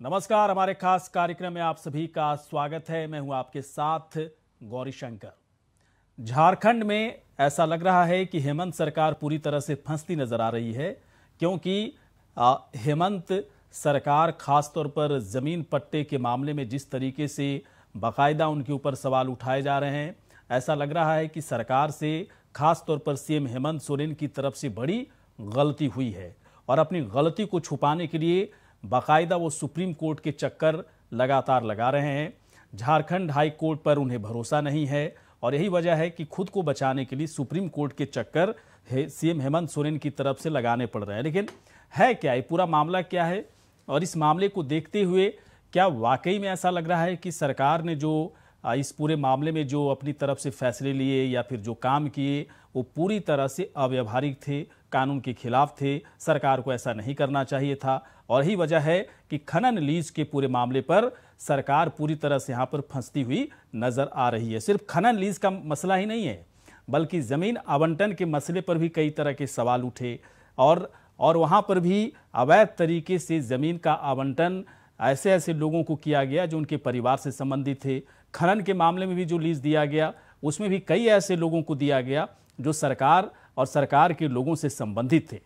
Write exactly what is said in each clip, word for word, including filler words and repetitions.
नमस्कार, हमारे खास कार्यक्रम में आप सभी का स्वागत है। मैं हूं आपके साथ गौरी शंकर। झारखंड में ऐसा लग रहा है कि हेमंत सरकार पूरी तरह से फंसती नजर आ रही है, क्योंकि हेमंत सरकार खासतौर पर जमीन पट्टे के मामले में जिस तरीके से बाकायदा उनके ऊपर सवाल उठाए जा रहे हैं, ऐसा लग रहा है कि सरकार से खासतौर पर सीएम हेमंत सोरेन की तरफ से बड़ी गलती हुई है और अपनी गलती को छुपाने के लिए बाकायदा वो सुप्रीम कोर्ट के चक्कर लगातार लगा रहे हैं। झारखंड हाई कोर्ट पर उन्हें भरोसा नहीं है और यही वजह है कि खुद को बचाने के लिए सुप्रीम कोर्ट के चक्कर सीएम हेमंत सोरेन की तरफ से लगाने पड़ रहे हैं। लेकिन है क्या, ये पूरा मामला क्या है और इस मामले को देखते हुए क्या वाकई में ऐसा लग रहा है कि सरकार ने जो इस पूरे मामले में जो अपनी तरफ से फैसले लिए या फिर जो काम किए वो पूरी तरह से अव्यावहारिक थे, कानून के खिलाफ थे, सरकार को ऐसा नहीं करना चाहिए था। और यही वजह है कि खनन लीज के पूरे मामले पर सरकार पूरी तरह से यहाँ पर फंसती हुई नजर आ रही है। सिर्फ खनन लीज का मसला ही नहीं है, बल्कि जमीन आवंटन के मसले पर भी कई तरह के सवाल उठे और और वहाँ पर भी अवैध तरीके से जमीन का आवंटन ऐसे ऐसे लोगों को किया गया जो उनके परिवार से संबंधित थे। खनन के मामले में भी जो लीज दिया गया उसमें भी कई ऐसे लोगों को दिया गया जो सरकार और सरकार के लोगों से संबंधित थे।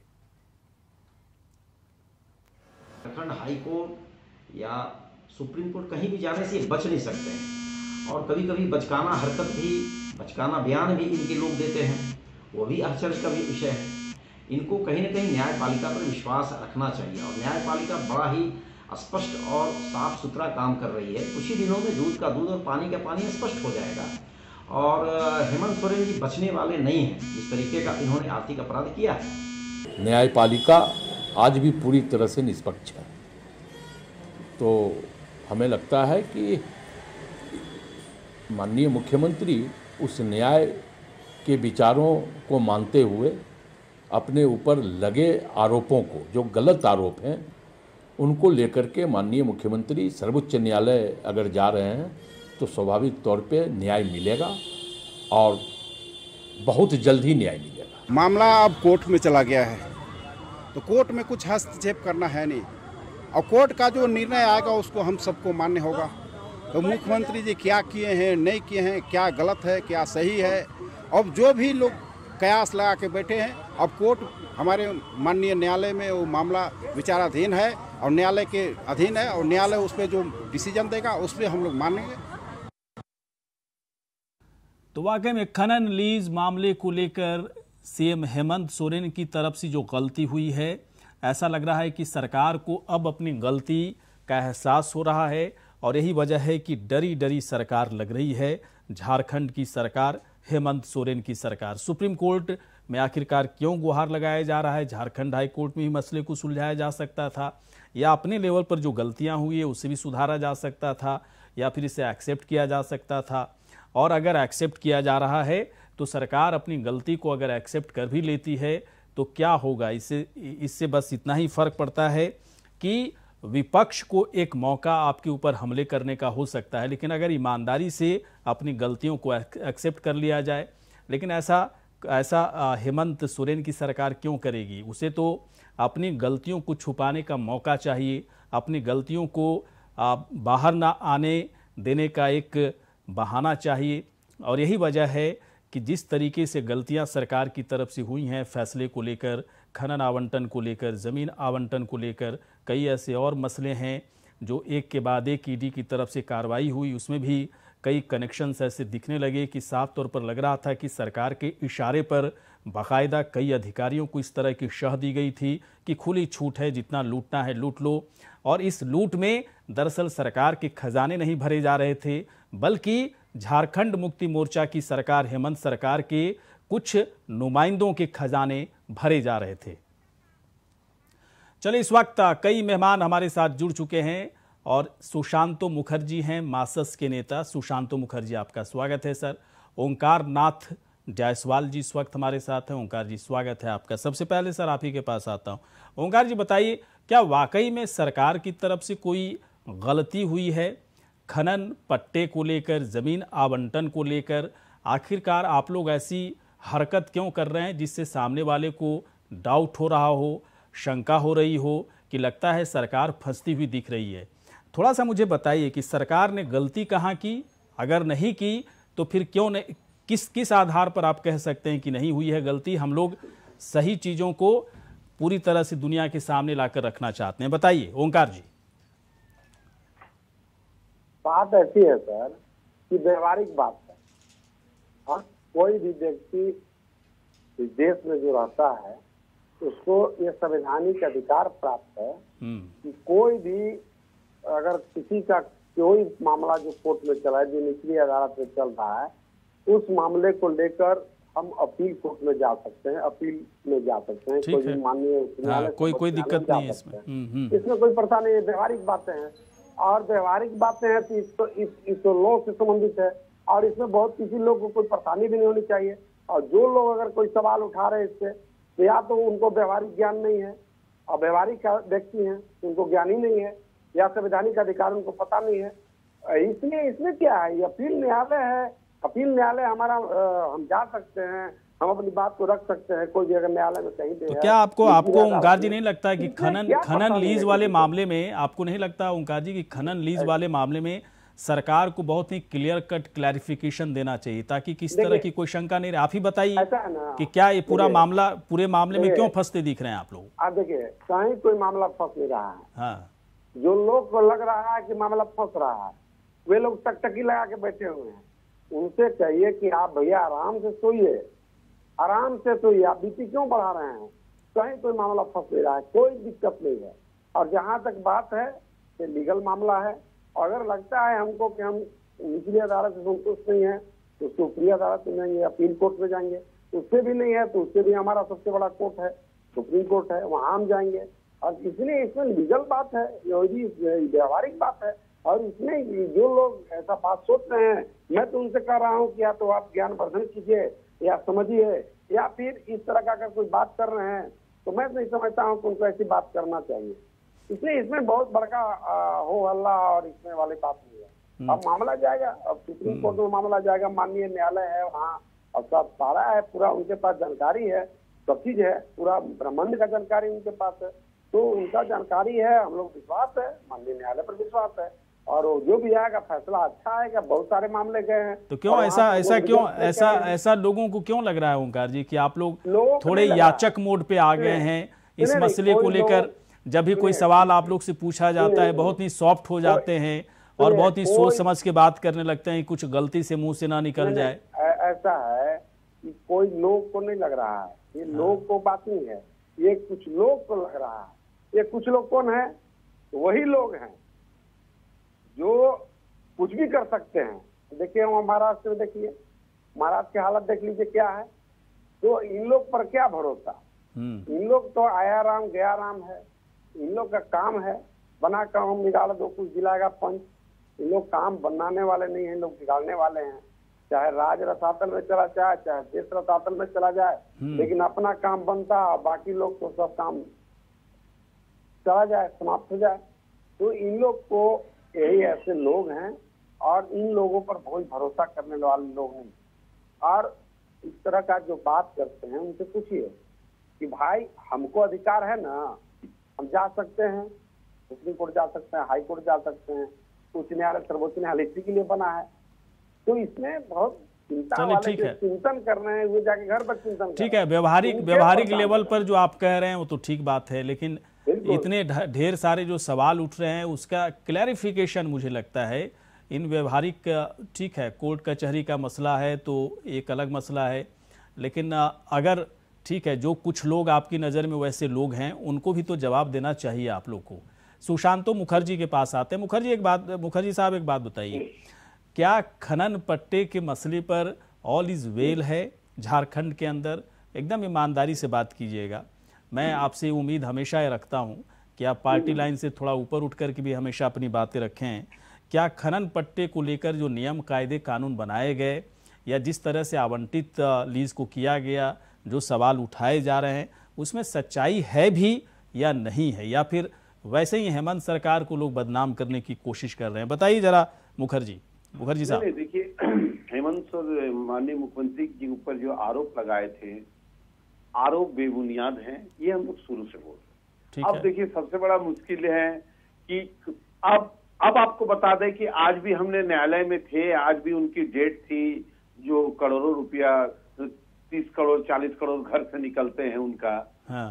झारखंड हाई कोर्ट या सुप्रीम कोर्ट कहीं भी जाने से बच नहीं सकते हैं और कभी कभी बचकाना हरकत भी, बचकाना बयान भी इनके लोग देते हैं, वो भी आश्चर्य का भी विषय है। इनको कहीं ना कहीं न्यायपालिका पर विश्वास रखना चाहिए और न्यायपालिका बड़ा ही स्पष्ट और साफ सुथरा काम कर रही है। कुछ ही दिनों में दूध का दूध और पानी का पानी स्पष्ट हो जाएगा और हेमंत सोरेन जी बचने वाले नहीं हैं जिस तरीके का इन्होंने आर्थिक अपराध किया है। न्यायपालिका आज भी पूरी तरह से निष्पक्ष है, तो हमें लगता है कि माननीय मुख्यमंत्री उस न्याय के विचारों को मानते हुए अपने ऊपर लगे आरोपों को, जो गलत आरोप हैं, उनको लेकर के माननीय मुख्यमंत्री सर्वोच्च न्यायालय अगर जा रहे हैं तो स्वाभाविक तौर पे न्याय मिलेगा और बहुत जल्द ही न्याय मिलेगा। मामला अब कोर्ट में चला गया है तो कोर्ट में कुछ हस्तक्षेप करना है नहीं और कोर्ट का जो निर्णय आएगा उसको हम सबको मान्य होगा। तो मुख्यमंत्री जी क्या किए हैं, नहीं किए हैं, क्या गलत है, क्या सही है, अब जो भी लोग कयास लगा के बैठे हैं, अब कोर्ट हमारे माननीय न्यायालय में वो मामला विचाराधीन है और न्यायालय के अधीन है और न्यायालय उस पर जो डिसीजन देगा उस पर हम लोग मानेंगे। तो वाकई में खनन लीज मामले को लेकर सीएम हेमंत सोरेन की तरफ से जो गलती हुई है, ऐसा लग रहा है कि सरकार को अब अपनी गलती का एहसास हो रहा है और यही वजह है कि डरी डरी सरकार लग रही है। झारखंड की सरकार, हेमंत सोरेन की सरकार। सुप्रीम कोर्ट में आखिरकार क्यों गुहार लगाया जा रहा है? झारखंड हाई कोर्ट में ही मसले को सुलझाया जा सकता था या अपने लेवल पर जो गलतियां हुई है उसे भी सुधारा जा सकता था या फिर इसे एक्सेप्ट किया जा सकता था। और अगर एक्सेप्ट किया जा रहा है तो सरकार अपनी गलती को अगर एक्सेप्ट कर भी लेती है तो क्या होगा? इससे इससे बस इतना ही फर्क पड़ता है कि विपक्ष को एक मौका आपके ऊपर हमले करने का हो सकता है, लेकिन अगर ईमानदारी से अपनी गलतियों को एक्सेप्ट कर लिया जाए। लेकिन ऐसा ऐसा हेमंत सोरेन की सरकार क्यों करेगी? उसे तो अपनी गलतियों को छुपाने का मौका चाहिए, अपनी गलतियों को बाहर ना आने देने का एक बहाना चाहिए। और यही वजह है कि जिस तरीके से गलतियां सरकार की तरफ से हुई हैं, फैसले को लेकर, खनन आवंटन को लेकर, ज़मीन आवंटन को लेकर, कई ऐसे और मसले हैं जो एक के बाद एक ईडी की तरफ से कार्रवाई हुई, उसमें भी कई कनेक्शंस ऐसे दिखने लगे कि साफ तौर पर लग रहा था कि सरकार के इशारे पर बाकायदा कई अधिकारियों को इस तरह की शह दी गई थी कि खुली छूट है, जितना लूटना है लूट लो। और इस लूट में दरअसल सरकार के खजाने नहीं भरे जा रहे थे, बल्कि झारखंड मुक्ति मोर्चा की सरकार, हेमंत सरकार के कुछ नुमाइंदों के खजाने भरे जा रहे थे। चलिए, इस वक्त कई मेहमान हमारे साथ जुड़ चुके हैं और सुशांतो मुखर्जी हैं, मासस के नेता। सुशांतो मुखर्जी, आपका स्वागत है सर। ओंकार नाथ जायसवाल जी इस वक्त हमारे साथ हैं। ओंकार जी, स्वागत है आपका। सबसे पहले सर आप ही के पास आता हूं। ओंकार जी, बताइए, क्या वाकई में सरकार की तरफ से कोई गलती हुई है खनन पट्टे को लेकर, जमीन आवंटन को लेकर? आखिरकार आप लोग ऐसी हरकत क्यों कर रहे हैं जिससे सामने वाले को डाउट हो रहा हो, शंका हो रही हो कि लगता है सरकार फंसती हुई दिख रही है? थोड़ा सा मुझे बताइए कि सरकार ने गलती कहाँ की, अगर नहीं की तो फिर क्यों नहीं, किस किस आधार पर आप कह सकते हैं कि नहीं हुई है गलती? हम लोग सही चीज़ों को पूरी तरह से दुनिया के सामने लाकर रखना चाहते हैं, बताइए ओंकार जी। बात ऐसी है सर कि व्यवहारिक बात है। हाँ, कोई भी व्यक्ति इस देश में जो रहता है उसको ये संवैधानिक अधिकार प्राप्त है कि कोई भी अगर किसी का कोई मामला जो कोर्ट में चला है, जो निचली अदालत में चल रहा है, उस मामले को लेकर हम अपील कोर्ट में जा सकते हैं, अपील में जा सकते हैं। कोई माननीय हाँ, कोई कोई दिक्कत नहीं है इसमें। इसमें कोई परेशानी नहीं, व्यवहारिक बातें हैं। और व्यवहारिक बातें हैं तो इसको इस, इस लॉ से संबंधित है और इसमें बहुत किसी लोग को कोई परेशानी भी नहीं होनी चाहिए। और जो लोग अगर कोई सवाल उठा रहे हैं इससे, तो या तो उनको व्यवहारिक ज्ञान नहीं है और व्यवहारिक व्यक्ति हैं, उनको ज्ञान ही नहीं है, या संवैधानिक अधिकार उनको पता नहीं है। इसलिए इसमें क्या है, ये अपील न्यायालय है, अपील न्यायालय हमारा आ, हम जा सकते हैं, हम अपनी बात को रख सकते हैं, कोई भी अगर न्यायालय में कहीं दे। तो क्या आपको आपको ओंकार जी नहीं लगता है कि खनन खनन लीज वाले मामले में, आपको नहीं लगता ओंकार जी कि खनन लीज वाले मामले में सरकार को बहुत ही क्लियर कट क्लैरिफिकेशन देना चाहिए ताकि किस तरह की कोई शंका नहीं रहे? आप ही बताइए कि क्या ये पूरा मामला, पूरे मामले में क्यों फंसते दिख रहे हैं आप लोग? आप देखिए, कहीं कोई मामला फंस नहीं रहा है। हाँ, जो लोग को लग रहा है कि मामला फंस रहा है, वे लोग टकटकी लगा के बैठे हुए हैं। उनसे कहिए कि आप भैया आराम से सोइए, आराम से सोइए, आप बीपी क्यों बढ़ा रहे हैं? कहीं कोई मामला फंस नहीं रहा है, कोई दिक्कत नहीं है। और जहां तक बात है ये लीगल मामला है, अगर लगता है हमको कि हम निचली अदालत से संतुष्ट नहीं है तो उसको ऊपरी अदालत में जाएंगे, अपील कोर्ट में जाएंगे। उससे भी नहीं है तो उससे भी हमारा सबसे बड़ा कोर्ट है, सुप्रीम कोर्ट है, वहां हम जाएंगे। और इसलिए इसमें लीगल बात है, ये भी व्यवहारिक बात है। और इसमें जो लोग ऐसा बात सोच रहे हैं, मैं तो उनसे कह रहा हूँ कि या तो आप ज्ञान वर्धन कीजिए या समझिए, या फिर इस तरह का अगर कोई बात कर रहे हैं तो मैं नहीं समझता हूँ कि उनको ऐसी बात करना चाहिए। इसलिए इसमें बहुत बड़का हो हल्ला और इसमें वाली बात नहीं है। अब मामला जाएगा, अब सुप्रीम कोर्ट में मामला जाएगा, माननीय न्यायालय है वहाँ, और सब सारा है, पूरा उनके पास जानकारी है, सब चीज है, पूरा ब्रह्मांड का जानकारी उनके पास है। तो उनका जानकारी है, हम लोग विश्वास है, माननीय न्यायालय पर विश्वास है, और जो भी आएगा फैसला अच्छा आएगा। बहुत सारे मामले गए हैं तो क्यों ऐसा ऐसा क्यों ऐसा ऐसा लोगों को क्यों लग रहा है ओंकार जी कि आप लोग थोड़े याचक मोड पे आ गए हैं इस मसले को लेकर? जब भी कोई सवाल आप लोग से पूछा जाता है बहुत ही सॉफ्ट हो जाते हैं और बहुत ही सोच समझ के बात करने लगते हैं, कुछ गलती से मुंह से ना निकल जाए। ऐसा है कि कोई लोग को नहीं लग रहा है, ये लोग को बात नहीं है, ये कुछ लोग को लग रहा है। ये कुछ लोग कौन है? वही लोग हैं जो कुछ भी कर सकते हैं। देखिए महाराष्ट्र में, देखिए महाराष्ट्र की हालत देख लीजिए क्या है। तो इन लोग पर क्या भरोसा? इन लोग तो आया राम गया राम है, इन लोग का काम है बना काम निकाल दो, कुछ दिलाएगा पंच। इन लोग काम बनाने वाले नहीं है, इन लोग बिगाड़ने वाले हैं। चाहे राज रसातल में चला जाए, चाहे देश रसातल में चला जाए, लेकिन अपना काम बनता और बाकी लोग तो सब काम चला जाए, समाप्त हो जाए। तो इन लोग को यही ऐसे लोग हैं और इन लोगों पर बहुत भरोसा करने वाले लोग नहीं। और इस तरह का जो बात करते हैं उनसे पूछिए कि भाई हमको अधिकार है ना, हम जा सकते हैं, सुप्रीम कोर्ट जा सकते हैं, हाई कोर्ट जा सकते हैं, उच्च न्यायालय सर्वोच्च न्यायालय इसी के लिए बना है। तो इसमें बहुत चिंता वाले जो चिंतन कर रहे हैं वो जाके घर पर चिंतन। ठीक है, व्यवहारिक व्यवहारिक लेवल पर जो आप कह रहे हैं वो तो ठीक बात है, लेकिन इतने ढेर सारे जो सवाल उठ रहे हैं उसका क्लैरिफिकेशन मुझे लगता है इन व्यवहारिक, ठीक है कोर्ट कचहरी का मसला है तो एक अलग मसला है, लेकिन अगर ठीक है जो कुछ लोग आपकी नज़र में वैसे लोग हैं उनको भी तो जवाब देना चाहिए आप लोग को। सुशांतो मुखर्जी के पास आते हैं। मुखर्जी एक बात मुखर्जी साहब एक बात बताइए, क्या खनन पट्टे के मसले पर ऑल इज़ वेल है झारखंड के अंदर? एकदम ईमानदारी से बात कीजिएगा, मैं आपसे उम्मीद हमेशा ये रखता हूँ कि आप पार्टी लाइन से थोड़ा ऊपर उठ कर के भी हमेशा अपनी बातें रखें। क्या खनन पट्टे को लेकर जो नियम कायदे कानून बनाए गए या जिस तरह से आवंटित लीज को किया गया, जो सवाल उठाए जा रहे हैं उसमें सच्चाई है भी या नहीं है, या फिर वैसे ही हेमंत सरकार को लोग बदनाम करने की कोशिश कर रहे हैं? बताइए जरा मुखर्जी मुखर्जी साहब। देखिए हेमंत और माननीय मुख्यमंत्री के ऊपर जो आरोप लगाए थे, आरोप बेबुनियाद हैं, ये हम लोग शुरू से बोल रहे हैं। अब देखिए सबसे बड़ा मुश्किल है कि अब अब आपको बता दें कि आज भी हमने न्यायालय में थे, आज भी उनकी डेट थी, जो करोड़ों रुपया, तीस करोड़ चालीस करोड़ घर से निकलते हैं उनका। हाँ।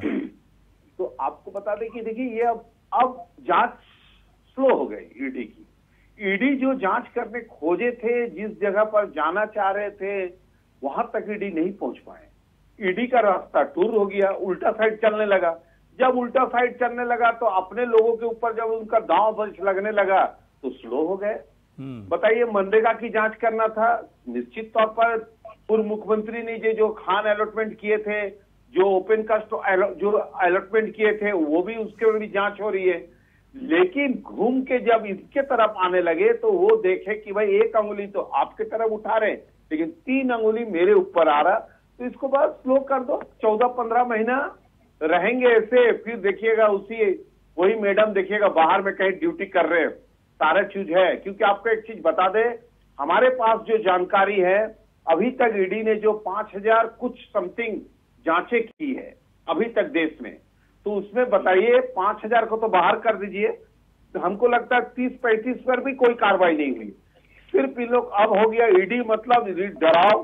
तो आपको बता दें कि देखिए ये अब अब जांच स्लो हो गई ईडी की। ईडी जो जांच करने खोजे थे, जिस जगह पर जाना चाह रहे थे, वहां तक ईडी नहीं पहुंच पाए। ईडी का रास्ता टूर हो गया, उल्टा साइड चलने लगा। जब उल्टा साइड चलने लगा तो अपने लोगों के ऊपर जब उनका दांव बंश लगने लगा तो स्लो हो गए। बताइए, मनरेगा की जांच करना था, निश्चित तौर पर पूर्व मुख्यमंत्री ने ये जो खान अलॉटमेंट किए थे, जो ओपन कास्ट जो अलॉटमेंट किए थे, वो भी उसके भी जांच हो रही है। लेकिन घूम के जब इसके तरफ आने लगे तो वो देखे कि भाई एक अंगुली तो आपके तरफ उठा रहे, लेकिन तीन अंगुली मेरे ऊपर आ रहा, तो इसको बस स्लो कर दो। चौदह पंद्रह महीना रहेंगे ऐसे, फिर देखिएगा उसी वही मैडम देखिएगा बाहर में कहीं ड्यूटी कर रहे हैं, सारा चीज है। क्योंकि आपको एक चीज बता दे, हमारे पास जो जानकारी है, अभी तक ईडी ने जो पांच हजार कुछ समथिंग जांचें की है अभी तक देश में, तो उसमें बताइए पांच हजार को तो बाहर कर दीजिए, तो हमको लगता है तीस पैंतीस पर भी कोई कार्रवाई नहीं हुई। सिर्फ इन लोग अब हो गया ईडी मतलब डराओ,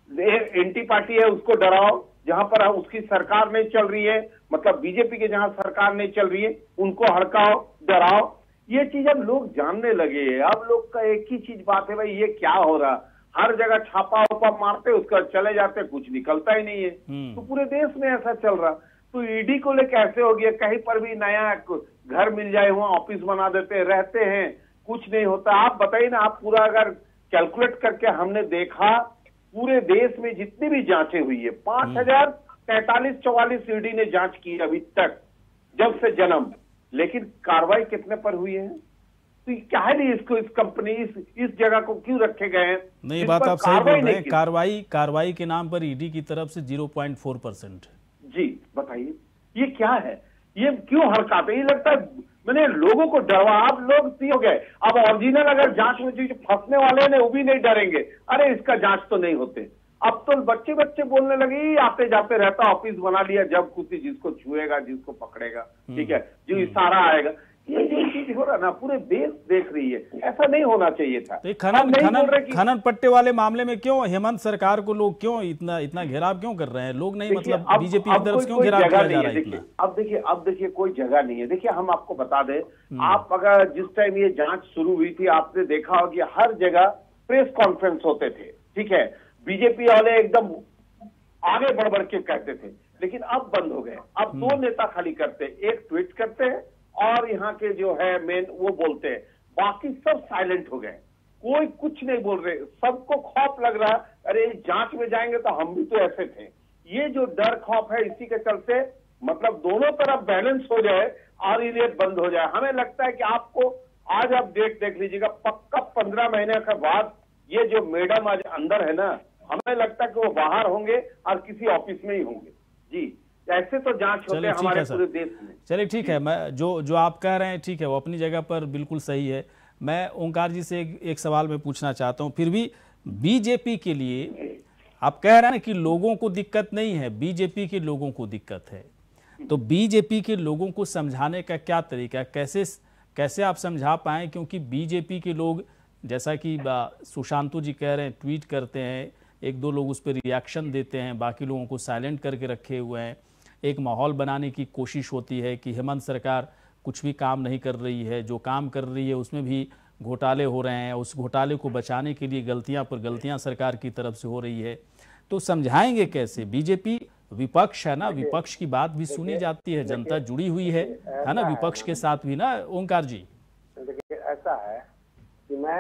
एंटी पार्टी है उसको डराओ, जहां पर उसकी सरकार नहीं चल रही है, मतलब बीजेपी के जहां सरकार नहीं चल रही है उनको हड़काओ, डराओ। ये चीज अब लोग जानने लगे। अब लोग का एक ही चीज बात है, भाई ये क्या हो रहा, हर जगह छापा उपा मारते उसका चले जाते, कुछ निकलता ही नहीं है। तो पूरे देश में ऐसा चल रहा। तो ईडी को लेकर ऐसे हो गया, कहीं पर भी नया घर मिल जाए वहां ऑफिस बना देते, रहते हैं, कुछ नहीं होता। आप बताइए ना, आप पूरा अगर कैलकुलेट करके हमने देखा पूरे देश में जितनी भी जांचें हुई है, पांच हजार तैतालीस चौवालीस ईडी ने जांच की अभी तक, जब से जन्म, लेकिन कार्रवाई कितने पर हुई है? तो क्या है नहीं, इसको इस कंपनी इस इस जगह को क्यों रखे गए हैं? नहीं, बात आप सही बोल रहे हैं। कार्रवाई कार्रवाई के नाम पर ईडी की तरफ से ज़ीरो पॉइंट फोर परसेंट। जी बताइए, ये क्या है? ये क्यों हड़काते? ये लगता है मैंने लोगों को डरवा, आप लोग सी हो गए। अब ओरिजिनल अगर जांच में जो फंसने वाले ने वो भी नहीं डरेंगे, अरे इसका जांच तो नहीं होते। अब तो बच्चे बच्चे बोलने लगे, आते जाते रहता, ऑफिस बना लिया, जब खुशी जिसको छुएगा जिसको पकड़ेगा, ठीक है, जो इशारा आएगा। ये जो चीज हो रहा ना, पूरे देश देख रही है, ऐसा नहीं होना चाहिए था। तो खनन खनन खनन पट्टे वाले मामले में क्यों हेमंत सरकार को लोग क्यों इतना इतना घेराव क्यों कर रहे हैं? लोग नहीं, मतलब बीजेपी की तरफ से क्यों घेराव किया जा रहा है इतना? अब देखिए अब देखिए कोई जगह नहीं है। देखिए हम आपको बता दें, आप अगर जिस टाइम ये जांच शुरू हुई थी, आपने देखा होगा कि हर जगह प्रेस कॉन्फ्रेंस होते थे, ठीक है, बीजेपी वाले एकदम आगे बढ़ बढ़ के कहते थे। लेकिन अब बंद हो गए। अब दो नेता खाली करते, एक ट्वीट करते हैं और यहाँ के जो है मेन वो बोलते हैं, बाकी सब साइलेंट हो गए, कोई कुछ नहीं बोल रहे। सबको खौफ लग रहा, अरे जांच में जाएंगे तो हम भी तो ऐसे थे। ये जो डर खौफ है, इसी के चलते मतलब दोनों तरफ बैलेंस हो जाए और ये बंद हो जाए। हमें लगता है कि आपको आज आप डेट देख लीजिएगा, पक्का पंद्रह महीने के बाद ये जो मैडम आज अंदर है ना, हमें लगता है कि वो बाहर होंगे और किसी ऑफिस में ही होंगे। जी, ऐसे तो जांच होते हैं हमारे पूरे देश में। चलिए ठीक है, मैं जो जो आप कह रहे हैं ठीक है, वो अपनी जगह पर बिल्कुल सही है। मैं ओंकार जी से एक, एक सवाल मैं पूछना चाहता हूं। फिर भी बीजेपी के लिए आप कह रहे हैं कि लोगों को दिक्कत नहीं है, बीजेपी के लोगों को दिक्कत है, तो बीजेपी के लोगों को समझाने का क्या तरीका है? कैसे कैसे आप समझा पाएं? क्योंकि बीजेपी के लोग, जैसा कि सुशांतु जी कह रहे हैं, ट्वीट करते हैं, एक दो लोग उस पर रिएक्शन देते हैं, बाकी लोगों को साइलेंट करके रखे हुए हैं। एक माहौल बनाने की कोशिश होती है कि हेमंत सरकार कुछ भी काम नहीं कर रही है, जो काम कर रही है उसमें भी घोटाले हो रहे हैं, उस घोटाले को बचाने के लिए गलतियां पर गलतियां सरकार की तरफ से हो रही है। तो समझाएंगे कैसे? बीजेपी विपक्ष है ना, विपक्ष की बात भी सुनी जाती है, जनता जुड़ी हुई है है ना विपक्ष के साथ भी ना ओंकार जी। देखिए ऐसा है कि मैं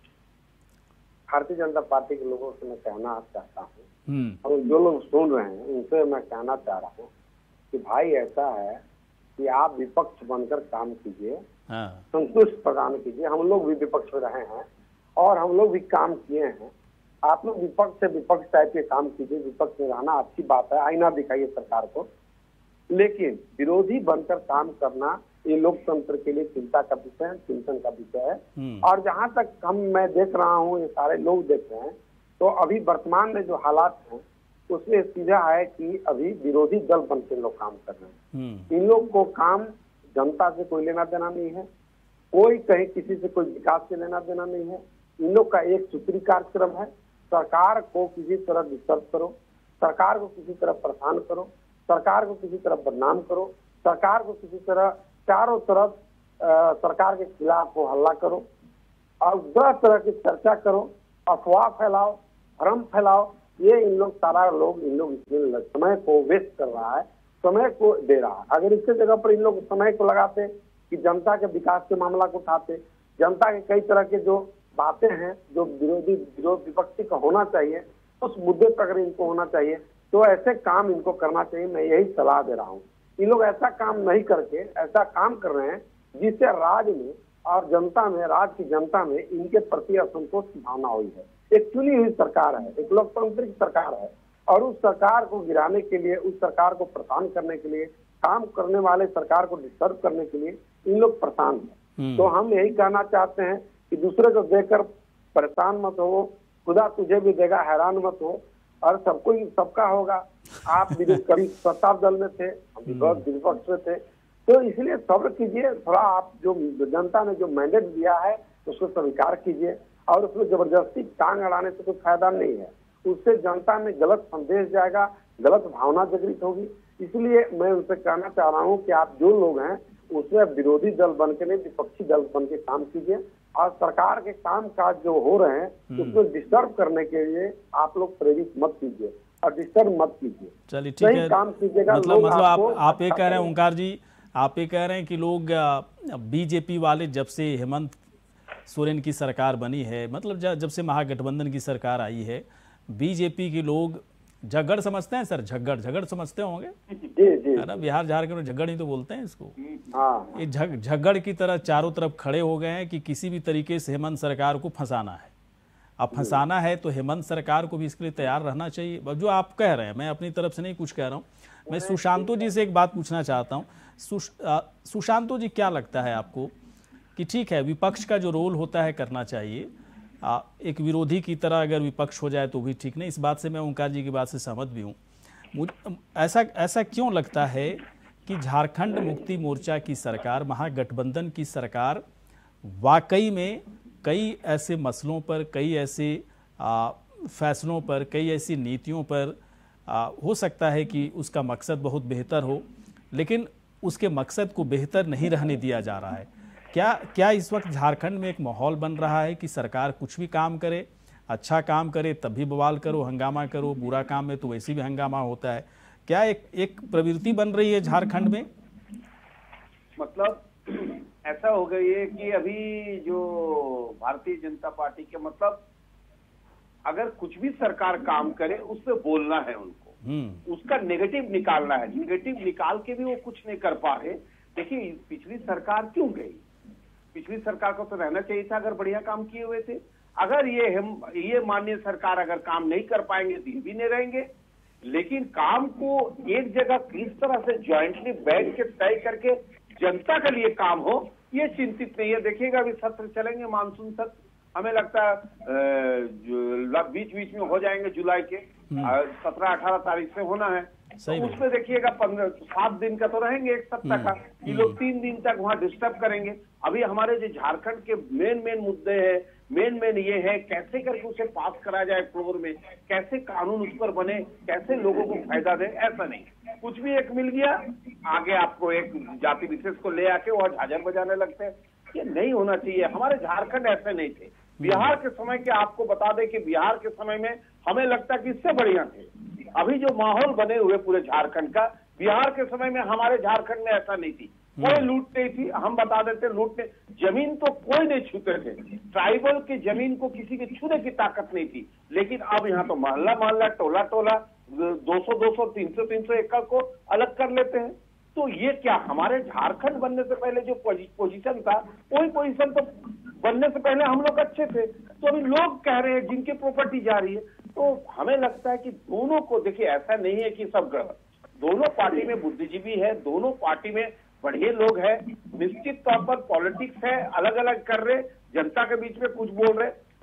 भारतीय जनता पार्टी के लोगों से मैं कहना चाहता हूँ और जो लोग सुन रहे हैं उनसे मैं कहना चाह रहा हूँ कि भाई ऐसा है कि आप विपक्ष बनकर काम कीजिए, हाँ। संतुष्ट प्रदान कीजिए। हम लोग भी विपक्ष में रहे हैं और हम लोग भी काम किए हैं। आप लोग विपक्ष से विपक्ष टाइप के काम कीजिए, विपक्ष में रहना अच्छी बात है, आईना दिखाइए सरकार को, लेकिन विरोधी बनकर काम करना ये लोकतंत्र के लिए चिंता का विषय है, चिंतन का विषय है। और जहां तक हम मैं देख रहा हूँ, ये सारे लोग देख रहे हैं, तो अभी वर्तमान में जो हालात हैं उसमें सीधा है कि अभी विरोधी दल बन के लोग काम कर रहे हैं। इन लोग को काम जनता से कोई लेना देना नहीं है, कोई कहीं किसी से कोई विकास से लेना देना नहीं है। इन लोग का एक सूत्री कार्यक्रम है, सरकार को किसी तरह डिस्टर्ब करो, सरकार को किसी तरह परेशान करो, सरकार को किसी तरह बदनाम करो, सरकार को किसी तरह चारों तरफ आ, सरकार के खिलाफ को हल्ला करो और दस तरह की चर्चा करो, अफवाह फैलाओ, भ्रम फैलाओ। ये इन लोग सारा लोग इन लोग इसमें समय को वेस्ट कर रहा है, समय को दे रहा है। अगर इसके जगह पर इन लोग समय को लगाते कि जनता के विकास के मामला को उठाते, जनता के कई तरह के जो बातें हैं जो विरोधी विरोध विपक्षी का होना चाहिए उस मुद्दे पर अगर इनको होना चाहिए तो ऐसे काम इनको करना चाहिए। मैं यही सलाह दे रहा हूँ। इन लोग ऐसा काम नहीं करके ऐसा काम कर रहे हैं जिससे राज्य में और जनता में, राज्य की जनता में इनके प्रति असंतोष की भावना हुई है। एक चुनी हुई सरकार है, एक लोकतांत्रिक सरकार है और उस सरकार को गिराने के लिए, उस सरकार को परेशान करने के लिए, काम करने वाले सरकार को डिस्टर्ब करने के लिए इन लोग परेशान हैं। तो हम यही कहना चाहते हैं कि दूसरे को देखकर परेशान मत हो, खुदा तुझे भी देगा, हैरान मत हो। और सबको ही सबका होगा। आप भी कभी सत्ता दल में थे, हम विपक्ष में थे, तो इसलिए सब्र कीजिए थोड़ा। आप जो जनता ने जो मैंडेट दिया है उसको स्वीकार कीजिए और उसमें जबरदस्ती टांग अड़ाने से कोई फायदा नहीं है। उससे जनता में गलत संदेश जाएगा, गलत भावना जागृत होगी। इसलिए मैं उनसे कहना चाह रहा हूँ कि आप जो लोग हैं उसमें विरोधी दल बन के नहीं, विपक्षी दल बन के काम कीजिए और सरकार के काम काज जो हो रहे हैं उसमें डिस्टर्ब करने के लिए आप लोग प्रेरित मत कीजिए और डिस्टर्ब मत कीजिए। चलिए ठीक है, काम कीजिएगा। मतलब मतलब आप आप ये कह रहे हैं ओंकार जी, आप ये कह रहे हैं कि लोग बीजेपी वाले जब से हेमंत सोरेन की सरकार बनी है, मतलब जब से महागठबंधन की सरकार आई है, बीजेपी के लोग झगड़ समझते हैं सर, झगड़ झगड़ समझते होंगे जी जी, है ना। बिहार झारखंड में झगड़ ही तो बोलते हैं इसको। हाँ, ये झग झगड़ की तरह चारों तरफ खड़े हो गए हैं कि किसी भी तरीके से हेमंत सरकार को फंसाना है। अब फंसाना है तो हेमंत सरकार को भी इसके लिए तैयार रहना चाहिए। जो आप कह रहे हैं, मैं अपनी तरफ से नहीं कुछ कह रहा हूँ। मैं सुशांतो जी से एक बात पूछना चाहता हूँ। सुश, सुशांतो जी, क्या लगता है आपको कि ठीक है विपक्ष का जो रोल होता है करना चाहिए, आ, एक विरोधी की तरह अगर विपक्ष हो जाए तो भी ठीक नहीं, इस बात से मैं ओंकार जी की बात से सहमत भी हूँ। मुझे ऐसा ऐसा क्यों लगता है कि झारखंड मुक्ति मोर्चा की सरकार, महागठबंधन की सरकार वाकई में कई ऐसे मसलों पर, कई ऐसे आ, फैसलों पर, कई ऐसी नीतियों पर आ, हो सकता है कि उसका मकसद बहुत बेहतर हो, लेकिन उसके मकसद को बेहतर नहीं रहने दिया जा रहा है। क्या क्या इस वक्त झारखंड में एक माहौल बन रहा है कि सरकार कुछ भी काम करे, अच्छा काम करे तब भी बवाल करो, हंगामा करो, बुरा काम में तो वैसे भी हंगामा होता है? क्या एक एक प्रवृत्ति बन रही है झारखंड में? मतलब ऐसा हो गई है कि अभी जो भारतीय जनता पार्टी के, मतलब अगर कुछ भी सरकार काम करे उस पे बोलना है उनको, उसका नेगेटिव निकालना है। नेगेटिव निकाल के भी वो कुछ नहीं कर पा रहे। देखिए पिछली सरकार क्यों गई, पिछली सरकार को तो रहना चाहिए था अगर बढ़िया काम किए हुए थे। अगर ये हम ये माननीय सरकार अगर काम नहीं कर पाएंगे तो ये भी नहीं रहेंगे। लेकिन काम को एक जगह किस तरह से ज्वाइंटली बैठ के तय करके जनता के लिए काम हो, ये चिंतित नहीं है। देखिएगा अभी सत्र चलेंगे, मानसून सत्र, हमें लगता है बीच बीच में हो जाएंगे, जुलाई के सत्रह अठारह तारीख से होना है। तो उसमें देखिएगा पंद्रह सात दिन का तो रहेंगे एक सप्ताह का, ये लोग तीन दिन तक वहां डिस्टर्ब करेंगे। अभी हमारे जो झारखंड के मेन मेन मुद्दे हैं, मेन मेन ये है कैसे करके उसे पास करा जाए फ्लोर में, कैसे कानून उस पर बने, कैसे लोगों को फायदा दे। ऐसा नहीं कुछ भी एक मिल गया, आगे आपको एक जाति विशेष को ले आके वह झांझर बजाने लगते हैं। ये नहीं होना चाहिए। हमारे झारखंड ऐसे नहीं थे। बिहार के समय के आपको बता दें कि बिहार के समय में हमें लगता कि इससे बढ़िया थे। अभी जो माहौल बने हुए पूरे झारखंड का, बिहार के समय में हमारे झारखंड में ऐसा नहीं थी। कोई लूट नहीं थी। हम बता देते लूटने, जमीन तो कोई नहीं छूते थे। ट्राइबल की जमीन को किसी के छूने की ताकत नहीं थी। लेकिन अब यहाँ तो मोहल्ला मोहल्ला, टोला टोला, दो सौ दो सौ तीन सौ तीन सौ एकड़ को अलग कर लेते हैं। तो ये क्या, हमारे झारखंड बनने से पहले जो पोजीशन था, वही पोजीशन तो बनने से पहले हम लोग अच्छे थे। तो अभी लोग कह रहे हैं जिनकी प्रॉपर्टी जा रही है। तो हमें लगता है कि दोनों को देखिए, ऐसा नहीं है कि सब गड़बड़, दोनों पार्टी में बुद्धिजीवी है, दोनों पार्टी में बढ़िया लोग हैं। निश्चित तौर पर पॉलिटिक्स है, अलग अलग कर रहे, जनता के बीच में कुछ बोल रहे,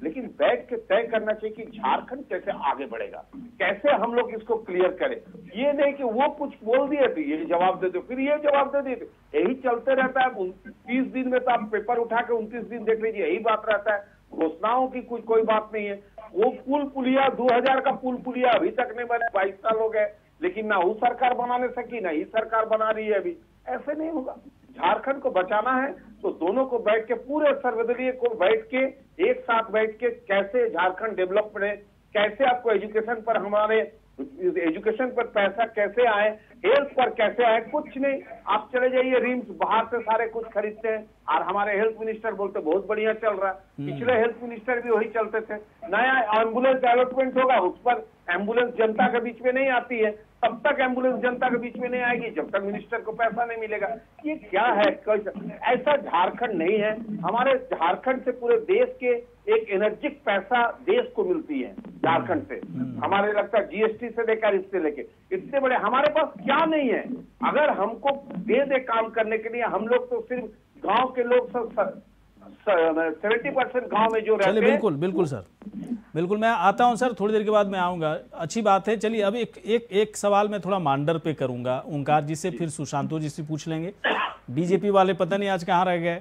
लेकिन बैठ के तय करना चाहिए कि झारखंड कैसे आगे बढ़ेगा, कैसे हम लोग इसको क्लियर करें। ये नहीं कि वो कुछ बोल दिए थे ये जवाब दे दो, फिर ये जवाब दे दिए, यही चलते रहता है। तीस दिन में तो आप पेपर उठा के उनतीस दिन देख लीजिए, यही बात रहता है। घोषणाओं की कुछ कोई बात नहीं है। वो पुल पुलिया दो हज़ार का पुल पुलिया अभी तक नहीं बने, बाईस साल हो गए, लेकिन ना वो सरकार बनाने सकी ना ही सरकार बना रही है अभी। ऐसे नहीं होगा। झारखंड को बचाना है तो दोनों को बैठ के, पूरे सर्वदलीय को बैठ के एक साथ बैठ के कैसे झारखंड डेवलप करे, कैसे आपको एजुकेशन पर, हमारे एजुकेशन पर पैसा कैसे आए, हेल्थ पर कैसे आए। कुछ नहीं, आप चले जाइए रिम्स, बाहर से सारे कुछ खरीदते हैं और हमारे हेल्थ मिनिस्टर बोलते बहुत बढ़िया चल रहा है। पिछले हेल्थ मिनिस्टर भी वही चलते थे। नया एम्बुलेंस अलॉटमेंट होगा, उस पर एम्बुलेंस जनता के बीच में नहीं आती है, तब तक एम्बुलेंस जनता के बीच में नहीं आएगी जब तक मिनिस्टर को पैसा नहीं मिलेगा। ये क्या है? ऐसा झारखंड नहीं है। हमारे झारखंड से पूरे देश के एक एनर्जिक पैसा देश को मिलती है झारखंड से। हमारे लगता है जीएसटी से लेकर इससे लेके इतने बड़े हमारे पास क्या नहीं है। अगर हमको दे दे काम करने के लिए, हम लोग तो सिर्फ गांव के लोग सब सेवेंटी परसेंट गाँव में जो रहते हैं। बिल्कुल बिल्कुल सर, बिल्कुल मैं आता हूं सर, थोड़ी देर के बाद मैं आऊंगा। अच्छी बात है। चलिए अब एक एक एक सवाल मैं थोड़ा मांडर पे करूंगा, ओंकार जी से, फिर सुशांतो जी से पूछ लेंगे। बीजेपी वाले पता नहीं आज कहाँ रह गए,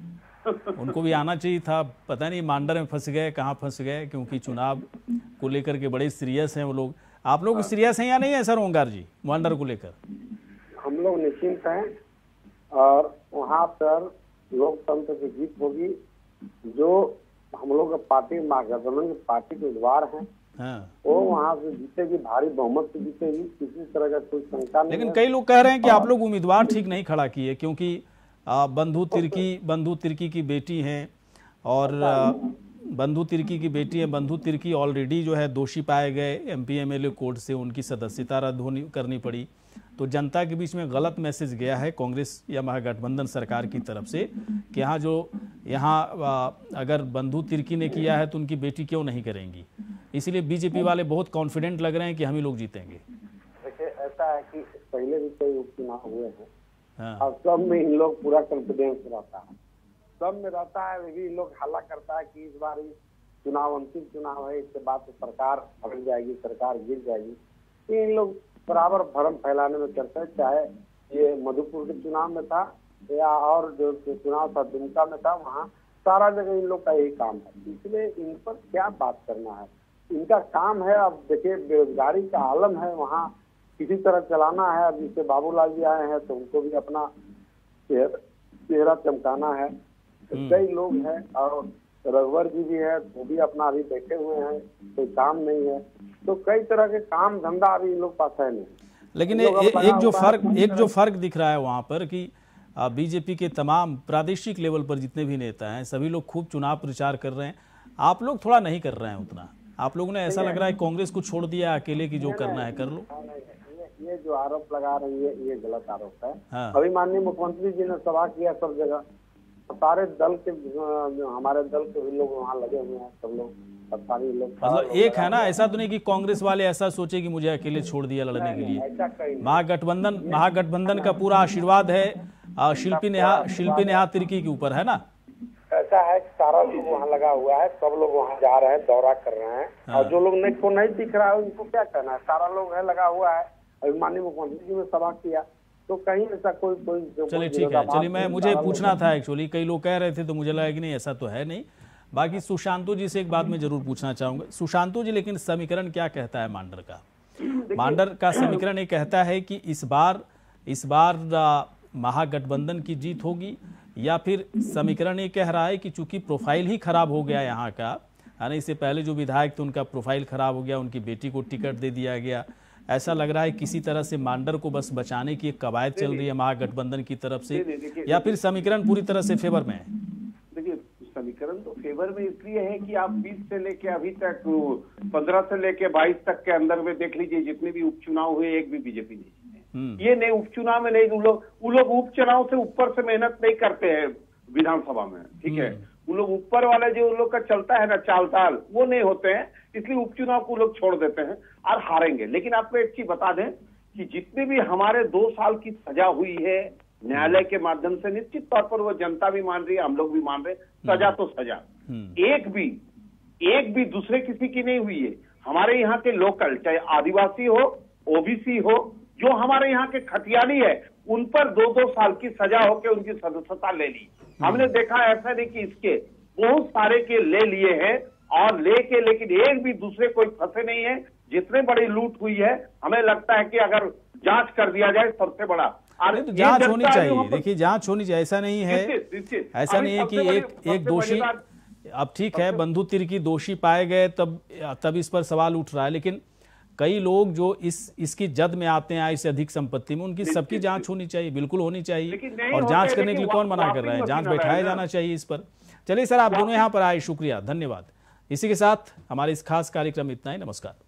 उनको भी आना चाहिए था, पता नहीं मांडर में फंस गए, कहाँ फंस गए, क्योंकि चुनाव को लेकर के बड़े सीरियस हैं वो लोग। आप लोग सीरियस हैं या नहीं है सर ओंकार जी मांडर को लेकर? हम लोग निश्चिंत हैं और वहाँ पर लोकतंत्र की जीत होगी। जो हम लोग पार्टी महागठबंधन पार्टी के उम्मीदवार हैं, हाँ। वो वहाँ से जीतेगी, भारी बहुमत से जीतेगी, किसी तरह का कोई शंका नहीं। लेकिन कई लोग कह रहे हैं कि आप लोग उम्मीदवार ठीक नहीं खड़ा किए, क्योंकि बंधु तिर्की बंधु तिर्की की बेटी हैं और बंधु तिर्की की बेटी है। बंधु तिर्की ऑलरेडी जो है दोषी पाए गए एमपी एमएलए कोर्ट से, उनकी सदस्यता रद्द होनी करनी पड़ी। तो जनता के बीच में गलत मैसेज गया है कांग्रेस या महागठबंधन सरकार की तरफ से कि यहाँ जो यहाँ अगर बंधु तिर्की ने किया है तो उनकी बेटी क्यों नहीं करेंगी। इसलिए बीजेपी वाले बहुत कॉन्फिडेंट लग रहे हैं कि हम ही लोग जीतेंगे। देखिए ऐसा है कि पहले भी कई उपचुनाव हुए हैं, हाँ। और सब में इन लोग पूरा कॉन्फिडेंस रहता है, सब में रहता है। भी इन लोग हल्ला करता है कि इस बार चुनाव अंतिम चुनाव है, इसके बाद तो सरकार बदल जाएगी, सरकार गिर जाएगी। इन लोग बराबर भ्रम फैलाने में करते हैं। चाहे ये मधुपुर के चुनाव में था या और जो चुनाव था दुमका में था, वहाँ सारा जगह इन लोग का यही काम है। इसलिए इन पर क्या बात करना है, इनका काम है। अब देखिए बेरोजगारी का आलम है, वहाँ किसी तरह चलाना है। अब जैसे बाबूलाल जी आए हैं तो उनको भी अपना चेहरा चमकाना है। कई लोग हैं और रघुवर जी भी है, वो भी अपना अभी बैठे हुए हैं, कोई काम नहीं है। तो कई तरह के काम धंधा अभी इन लोग पास है नहीं। लेकिन ए, ए, एक जो फर्क एक जो फर्क दिख रहा है वहाँ पर कि बीजेपी के तमाम प्रादेशिक लेवल पर जितने भी नेता हैं सभी लोग खूब चुनाव प्रचार कर रहे हैं, आप लोग थोड़ा नहीं कर रहे हैं उतना। आप लोगों ने ऐसा लग रहा है कांग्रेस को छोड़ दिया अकेले की जो करना है कर लो। ये जो आरोप लगा रही है ये गलत आरोप है। हाँ। अभी माननीय मुख्यमंत्री जी ने सभा किया सब जगह, सारे दल के हमारे दल के भी लोग वहाँ लगे हुए हैं, सब लोग मतलब एक है ना, ऐसा तो नहीं कि कांग्रेस वाले ऐसा सोचे कि मुझे अकेले छोड़ दिया लड़ने के लिए। महागठबंधन महागठबंधन का पूरा आशीर्वाद है शिल्पी नेहा शिल्पी नेहा तिर्की के ऊपर, है ना। ऐसा है सारा लोग वहाँ लगा हुआ है, सब लोग वहाँ जा रहे हैं, दौरा कर रहे हैं। हाँ। और जो लोग नहीं को नहीं दिख रहा है उनको क्या कहना है, सारा लोग है लगा हुआ है। अभी माननीय मुख्यमंत्री जी ने सभा किया तो कहीं ऐसा कोई कोई चलिए ठीक है। चलिए मैं मुझे पूछना था एक्चुअली, कई लोग कह रहे थे तो मुझे लगा कि नहीं ऐसा तो है नहीं। बाकी सुशांतो जी से एक बात मैं जरूर पूछना चाहूंगा। सुशांतो जी, लेकिन समीकरण क्या कहता है मांडर का? मांडर का समीकरण ये कहता है कि इस बार इस बार महागठबंधन की जीत होगी, या फिर समीकरण ये कह रहा है कि चूंकि प्रोफाइल ही खराब हो गया यहाँ का, यानी इससे पहले जो विधायक थे उनका प्रोफाइल खराब हो गया, उनकी बेटी को टिकट दे दिया गया। ऐसा लग रहा है किसी तरह से मांडर को बस बचाने की एक कवायद चल रही है महागठबंधन की तरफ से, या फिर समीकरण पूरी तरह से फेवर में है? देखिए समीकरण तो फेवर में इसलिए है कि आप बीस से लेके अभी तक पंद्रह से लेके बाईस तक के अंदर में देख लीजिए जितने भी उपचुनाव हुए एक भी बीजेपी नहीं जीते। ये नहीं उपचुनाव में नहीं, वो लोग वो लोग उपचुनाव से ऊपर से मेहनत नहीं करते हैं विधानसभा में, ठीक है। वो लोग ऊपर वाले जो उन लोग का चलता है ना चाल ताल, वो नहीं होते हैं, इसलिए उपचुनाव को लोग छोड़ देते हैं और हारेंगे। लेकिन आपको एक चीज बता दें कि जितने भी हमारे दो साल की सजा हुई है न्यायालय के माध्यम से, निश्चित तौर पर वो जनता भी मान रही है, हम लोग भी मान रहे हैं, सजा तो सजा। एक भी एक भी दूसरे किसी की नहीं हुई है। हमारे यहाँ के लोकल, चाहे आदिवासी हो, ओबीसी हो, जो हमारे यहाँ के खतियानी है, उन पर दो दो साल की सजा होकर उनकी सदस्यता ले ली। हमने देखा ऐसा नहीं कि इसके बहुत सारे के ले लिए हैं और लेके, लेकिन एक भी दूसरे कोई फंसे नहीं है। जितने बड़ी लूट हुई है, हमें लगता है कि अगर जांच कर दिया जाए सबसे बड़ा तो जांच होनी चाहिए। देखिए जांच होनी चाहिए, ऐसा नहीं है ऐसा नहीं है कि एक एक दोषी, अब ठीक है बंधु तिर्की दोषी पाए गए तब तब इस पर सवाल उठ रहा है, लेकिन कई लोग जो इस इसकी जद में आते हैं आय से अधिक संपत्ति में, उनकी सबकी जांच होनी चाहिए, बिल्कुल होनी चाहिए। और जांच करने के लिए कौन मना कर रहा है? जांच बैठाया जाना चाहिए इस पर। चलिए सर, आप दोनों यहाँ पर आए, शुक्रिया, धन्यवाद। इसी के साथ हमारे इस खास कार्यक्रम में इतना ही। नमस्कार।